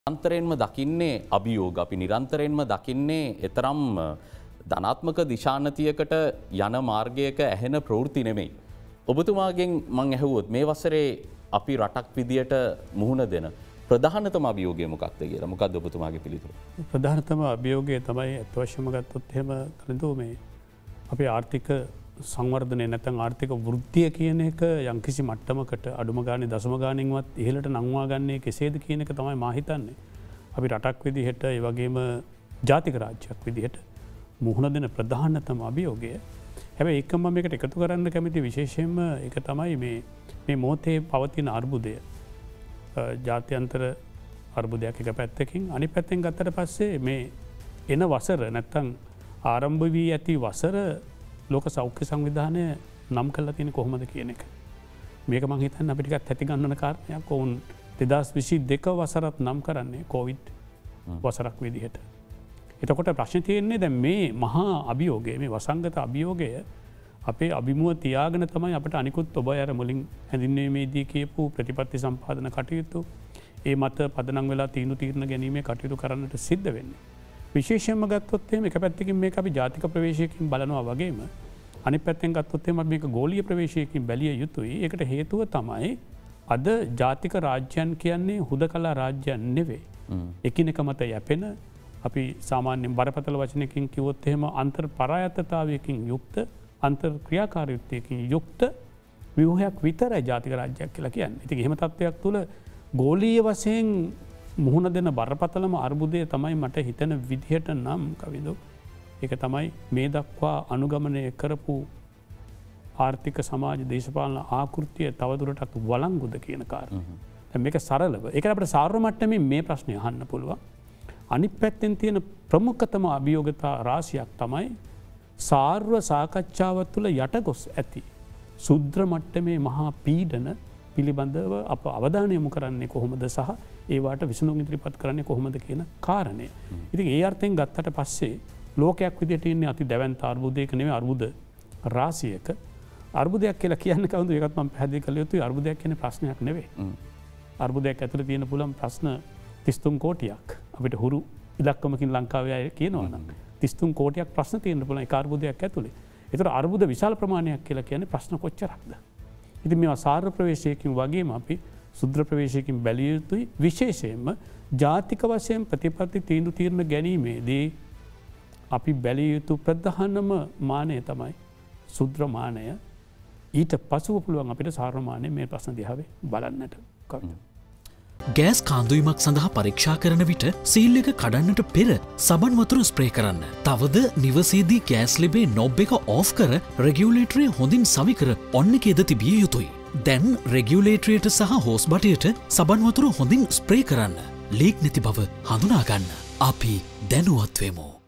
නිරන්තරයෙන්ම දකින්නේ අභියෝග අපි නිරන්තරයෙන්ම දකින්නේ එතරම් ධනාත්මක දිශානතියකට යන මාර්ගයක ඇහෙන ප්‍රවෘත්ති නෙමෙයි. ඔබතුමාගෙන් මං ඇහුවොත් මේ වසරේ අපි රටක් විදියට මුහුණ දෙන ප්‍රධානතම අභියෝගය මොකක්ද කියලා. මොකක්ද ඔබතුමාගේ පිළිතුර? ප්‍රධානතම අභියෝගය තමයි අත් වශයෙන්ම ගත්තොත් එහෙම කලින්දෝ මේ අපේ ආර්ථික සංවර්ධනය නැත්නම් ආර්ථික වෘද්ධිය කියන එක යම්කිසි මට්ටමකට අඩුම ගානේ දශම ගානෙන්වත් ඉහළට නංවා ගන්නේ කෙසේද කියන එක තමයි මා හිතන්නේ. අපි රටක් විදිහට ඒ වගේම ජාතික රාජ්‍යයක් විදිහට මුහුණ දෙන ප්‍රධානතම අභියෝගය. හැබැයි ඒකම මම මේකට එකතු කරන්න කැමති විශේෂයෙන්ම ඒක තමයි මේ මොහොතේ පවතින අර්බුදය. ජාත්‍යන්තර අර්බුදයක් එක පැත්තකින් අනිත් පැත්තෙන් ගත්තට පස්සේ මේ එන වසර නැත්තම් ආරම්භ වී ඇති වසර ලෝක සෞඛ්‍ය සංවිධානය නම් කළා තියෙන කොහොමද කියන එක. මේක මං හිතන්නේ අපිට ටිකක් ඇති ගන්නන කාරණයක්. ඔවුන් 2022 වසරත් නම් කරන්නේ කොවිඩ් වසරක් විදිහට. එතකොට ප්‍රශ්නේ තියෙන්නේ දැන් මේ මහා අභියෝගය මේ වසංගත අභියෝගය අපේ අභිමුව තියාගෙන තමයි අපිට අනිකුත් ඔබ අර මුලින් හැඳින්වීමේදී කියපු ප්‍රතිපත්ති සම්පාදන කටයුතු ඒ මත පදනම් වෙලා තීරණ ගැනීමේ කටයුතු කරන්නට සිද්ධ වෙන්නේ. විශේෂයෙන්ම ගත්තොත් එහෙම එක පැත්තකින් මේක අපි ජාතික ප්‍රවේශයකින් බලනවා වගේම අනිත් පැත්තෙන් ගත්තොත් එහෙම මේක ගෝලීය ප්‍රවේශයකින් බැලිය යුතුයි. ඒකට හේතුව තමයි අද ජාතික රාජ්‍යයන් කියන්නේ හුදකලා රාජ්‍යයන් නෙවෙයි. එකිනෙක මත යැපෙන අපි සාමාන්‍යයෙන් බරපතල වචනයකින් කිව්වොත් එහෙම අන්තර් පරායත්තතාවයකින් යුක්ත අන්තර් ක්‍රියාකාරීත්වයකින් යුක්ත ව්‍යුහයක් විතරයි ජාතික රාජ්‍යයක් කියලා කියන්නේ. ඉතින් එහෙම තත්ත්වයක් තුළ ගෝලීය වශයෙන් මුහුණ දෙන බරපතලම අර්බුදය තමයි මට හිතන විදිහට නම් කවිදු. ඒක තමයි මේ දක්වා අනුගමනය කරපු ආර්ථික සමාජ දේශපාලන ආකෘතිය තවදුරටත් වළංගුද කියන කාරණය. මේක සරලව. ඒක අපිට සාර්ව මට්ටමින් මේ ප්‍රශ්නය අහන්න පුළුවන්. අනිත් පැත්තෙන් තියෙන ප්‍රමුඛතම අභියෝගතා රාශියක් තමයි සාර්ව සාකච්ඡාව තුළ යට ගොස් ඇති සුද්‍ර මට්ටමේ මහා පීඩන පිළිබඳව අප අවධානය යොමු කරන්නේ කොහොමද සහ ඒවාට විසඳුම් ඉදිරිපත් කරන්නේ කොහොමද කියන කාරණය. ඉතින් ඒ අර්ථයෙන් ගත්තට පස්සේ ලෝකයක් විදිහට ඉන්නේ අති දැවැන්ත අර්බුදයක නෙවෙයි අර්බුද රාශියක. අර්බුදයක් කියලා කියන්නේ කවුද? ඒකත් මම පැහැදිලි කළ යුතුයි. අර්බුදයක් කියන්නේ ප්‍රශ්නයක් නෙවෙයි. අර්බුදයක් ඇතුළේ තියෙන පුළුවන් ප්‍රශ්න 33 කෝටියක්. අපිට හුරු ඉලක්කමකින් ලංකාවේ අය කියනවා නම් 33 කෝටියක් ප්‍රශ්න තියෙන්න පුළුවන් ඒ අර්බුදයක් ඇතුළේ. ඒතර අර්බුද විශාල ප්‍රමාණයක් කියලා කියන්නේ ප්‍රශ්න කොච්චරක්ද? ඉතින් මේවා සාර්ව ප්‍රවේශයකින් වගේම අපි සුද්‍ර ප්‍රවේශයකින් බැලිය යුතුයි. විශේෂයෙන්ම ජාතික වශයෙන් ප්‍රතිපත්ති තීරණ ගැනීමේදී අපි බැලිය යුතු ප්‍රධානම මානය තමයි සුද්‍ර මානය. ඊට පසුව පුළුවන් අපිට සාර්ව මානය මේ ප්‍රශ්න දිහාවේ බලන්නට. ගෑස් කාන්දුවීමක් සඳහා පරීක්ෂා කරන විට සීල් එක කඩන්නට පෙර සබන් වතුර ස්ප්‍රේ කරන්න. තවද නිවසේදී ගෑස් ලිබේ නොබ් එක ඕෆ් කර රෙගියුලේටරය හොඳින් සවිකර ඔන්න එකේද තිබිය යුතුයි. දැන් රෙගියුලේටරයට සහ හෝස් බටයට සබන් වතුර හොඳින් ස්ප්‍රේ කරන්න. ලීක් නැති බව හඳුනාගන්න. අපි දැනුවත් වෙමු.